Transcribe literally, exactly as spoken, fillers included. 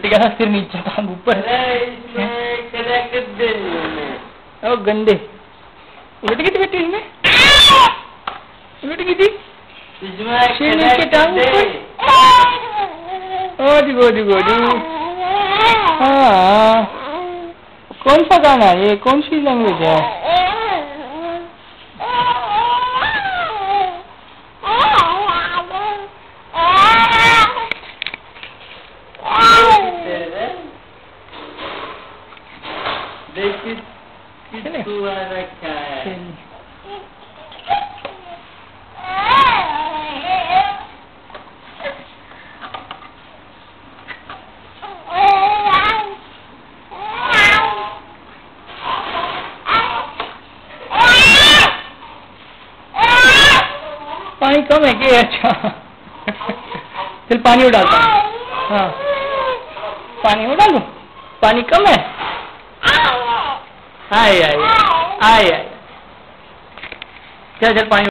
गया, सिर नीचे टांग ऊपर। ओ गंदे, उलट गई थी बेटी इसमें, उलट गई थी, सिर नीचे टांग ऊपर। ओ दिगो दिगो दिगो। हाँ, कौन सा गाना है ये, कौन सी लैंग्वेज है? रखा है पानी कम है क्या? अच्छा चल पानी उड़ा दो। हाँ पानी उड़ा लो, पानी कम है। आए आए आए आए चल चल पानी